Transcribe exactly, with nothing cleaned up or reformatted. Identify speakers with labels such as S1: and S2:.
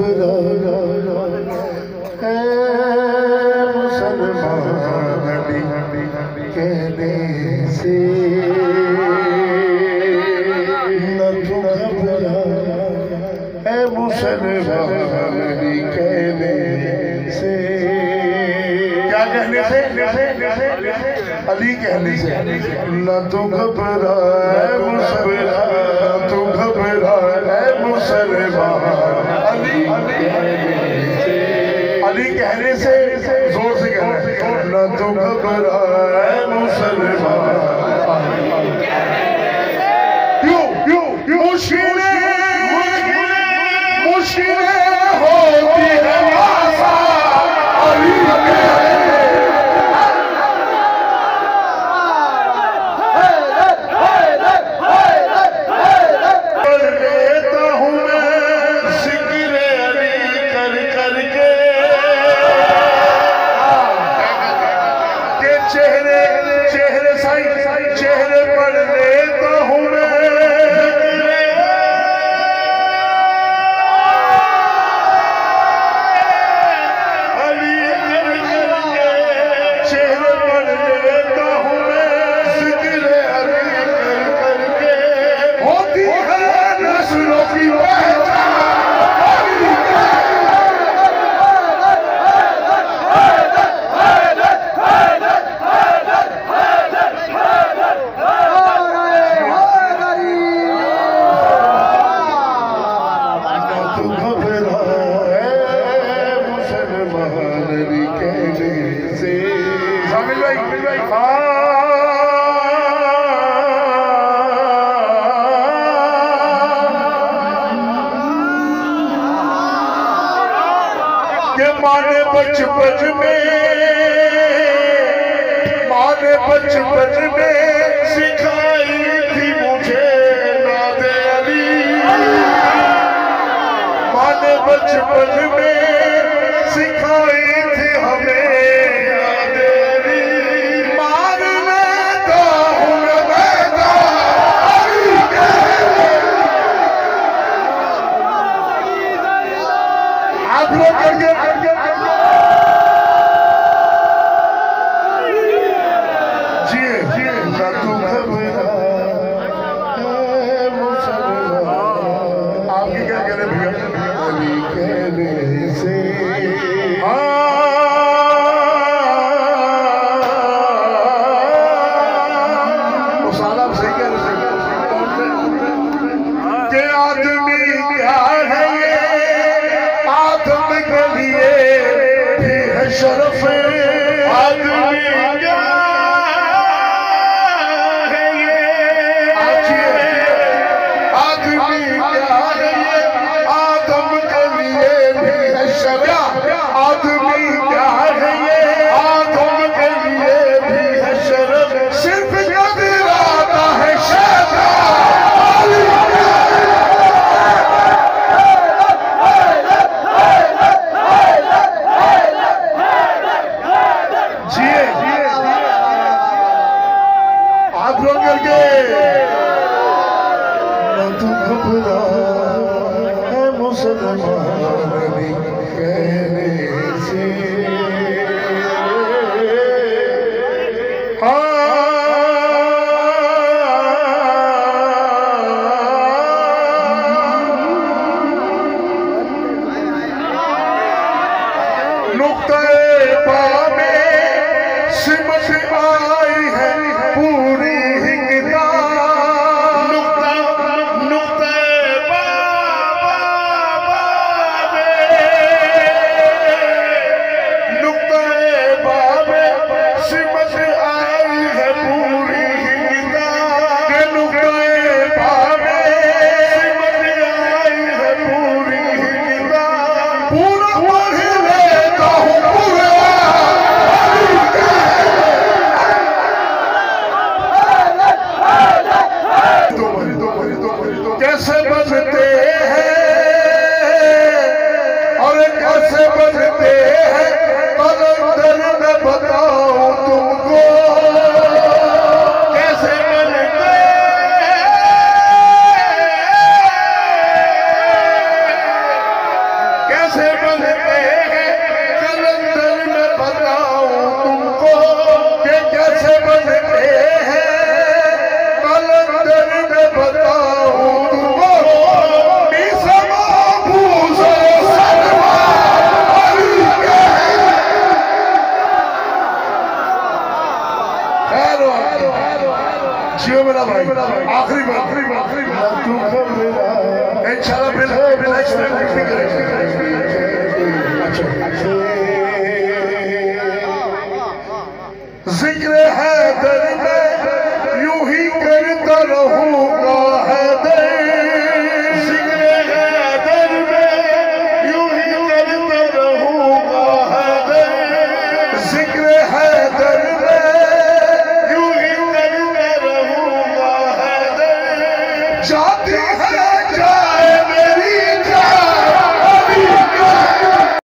S1: घबरा है मुसलमान नबी कहने से, न तू घबरा है मुसलमान नबी कहने से। क्या कहने से? अली कहने से। न तू घबरा है मुसलमान, तू घबरा है मुसलमान अली अली कहने से, जोर से कहना है। न तू घबरा है मुसलमान, क्यों क्यों क्यों मुश्किलें मुश्किलें होती है अली बचपन में माँ ने बचपन में सिखाई थी मुझे नादे अली, माँ ने बचपन में सिखाई थी हमें नादे अली। मार लेता हूँ मैं अली के आप लोग करके शरफ आदमी क्या है ये, आदमी क्या है ये, आदम के लिए भी है शरफ। आदमी क्या है ये, आदम के लिए भी है शरफ। सिर्फ कदर आता है शैतान कैसे बनते हैं कलंदर में बताऊं तुमको कि कैसे बनते हैं कलंदर में बताऊं तुमको जियो मेरा भाई आखिरी बार आखिरी बार आखिरी बार इंशाल्लाह बिल बिल एक्सट्रा लिखिंग करेंगे। जिक्र है दर में